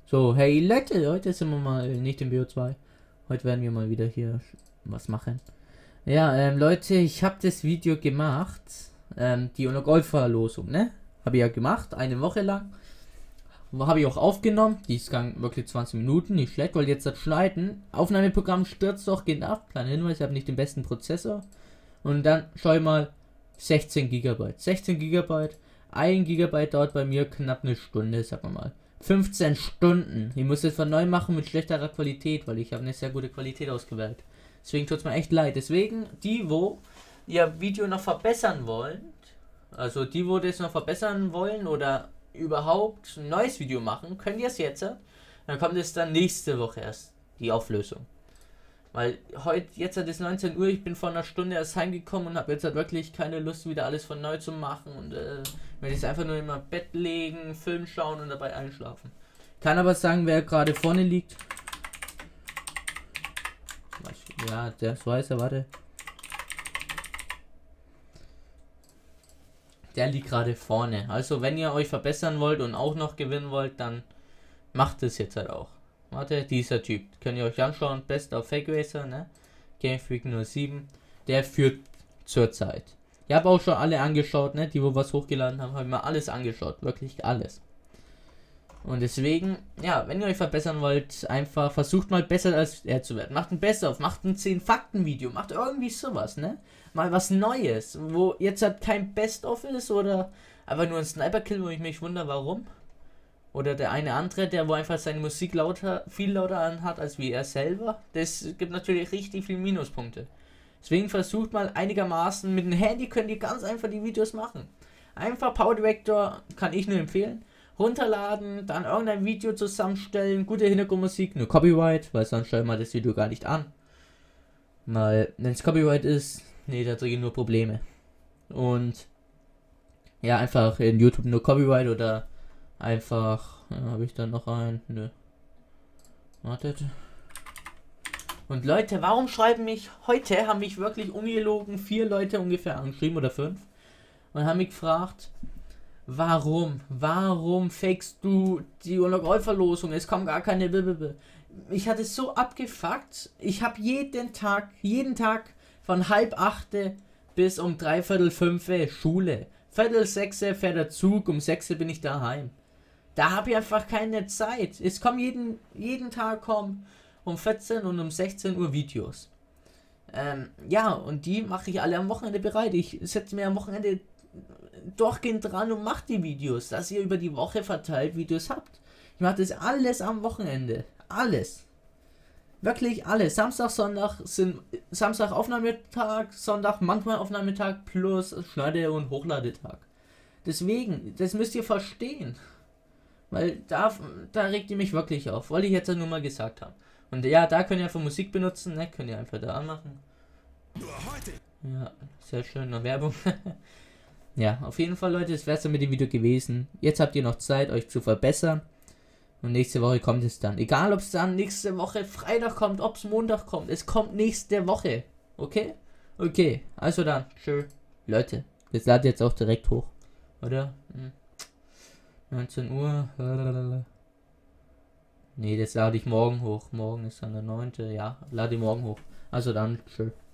So, hey Leute, heute sind wir mal nicht im BO2. Heute werden wir mal wieder hier was machen. Ja, Leute, ich habe das Video gemacht. Die Golf-Verlosung, ne? Habe ich ja gemacht, eine Woche lang. Habe ich auch aufgenommen. Die ist gang wirklich 20 Minuten, nicht schlecht, weil jetzt das Schneiden. Aufnahmeprogramm stürzt doch, geht ab. Kleiner Hinweis, ich habe nicht den besten Prozessor. Und dann schau ich mal 16 GB. 16 GB, 1 GB dauert bei mir knapp eine Stunde, sagen wir mal. 15 Stunden. Ich muss jetzt von neu machen mit schlechterer Qualität, weil ich habe eine sehr gute Qualität ausgewählt. Deswegen tut es mir echt leid. Deswegen, die, wo ihr Video noch verbessern wollen, also die, wo das noch verbessern wollen oder überhaupt ein neues Video machen, könnt ihr es jetzt. Dann kommt es dann nächste Woche erst, die Auflösung. Weil heute, jetzt ist 19 Uhr, ich bin vor einer Stunde erst heimgekommen und habe jetzt halt wirklich keine Lust, wieder alles von neu zu machen. Und werde ich einfach nur in mein Bett legen, Film schauen und dabei einschlafen. Kann aber sagen, wer gerade vorne liegt. Ja, der weiß er, warte. Der liegt gerade vorne. Also wenn ihr euch verbessern wollt und auch noch gewinnen wollt, dann macht es jetzt halt auch. Warte, dieser Typ. Könnt ihr euch anschauen. Best of Fake Racer, ne? Game Freak 07. Der führt zurzeit. Ich habe auch schon alle angeschaut, ne? Die, wo was hochgeladen haben, habe ich mal alles angeschaut. Wirklich alles. Und deswegen, ja, wenn ihr euch verbessern wollt, einfach versucht mal besser als er zu werden. Macht ein Best-of, macht ein 10-Fakten-Video, macht irgendwie sowas, ne? Mal was Neues, wo jetzt halt kein Best-of ist oder einfach nur ein Sniper-Kill, wo ich mich wundere, warum. Oder der eine andere, der wo einfach seine Musik viel lauter anhat als wie er selber. Das gibt natürlich richtig viel Minuspunkte. Deswegen versucht mal einigermaßen, mit dem Handy könnt ihr ganz einfach die Videos machen. Einfach Power Director, kann ich nur empfehlen. Runterladen, dann irgendein Video zusammenstellen, gute Hintergrundmusik, nur Copyright, weil sonst schaut man das Video gar nicht an. Weil, wenn es Copyright ist, nee, da kriege ich nur Probleme. Und ja, einfach in YouTube nur Copyright oder einfach, habe ich dann noch einen? Nö. Wartet. Und Leute, warum schreiben mich, heute haben mich wirklich ungelogen 4 Leute ungefähr angeschrieben oder 5 und haben mich gefragt, warum fakest du die Golf-Verlosung? Es kommen gar keine Bibbe. Ich hatte es so abgefuckt, ich habe jeden Tag von 7:30 bis um 3:45 Schule. 5:45 fährt der Zug, um 6 bin ich daheim. Da habe ich einfach keine Zeit. Es kommen jeden Tag um 14 und um 16 Uhr Videos. Ja, und die mache ich alle am Wochenende bereit. Ich setze mir am Wochenende durchgehend dran und mache die Videos, dass ihr über die Woche verteilt Videos habt. Ich mache das alles am Wochenende. Alles. Wirklich alles. Samstag, Sonntag sind Samstag Aufnahmetag, Sonntag manchmal Aufnahmetag plus Schneide- und Hochladetag. Deswegen, das müsst ihr verstehen. Weil da regt ihr mich wirklich auf. Wollte ich jetzt nur mal gesagt haben. Und ja, da könnt ihr einfach Musik benutzen, ne? Könnt ihr einfach da anmachen. Ja, sehr schöne Werbung. Ja, auf jeden Fall, Leute, das wäre es dann mit dem Video gewesen. Jetzt habt ihr noch Zeit, euch zu verbessern. Und nächste Woche kommt es dann. Egal, ob es dann nächste Woche Freitag kommt, ob es Montag kommt. Es kommt nächste Woche. Okay? Okay, also dann. Tschö. Leute, das lade jetzt auch direkt hoch. Oder? 19 Uhr. Nee, das lade ich morgen hoch. Morgen ist dann der 9. Ja, lade ich morgen hoch. Also dann, tschö.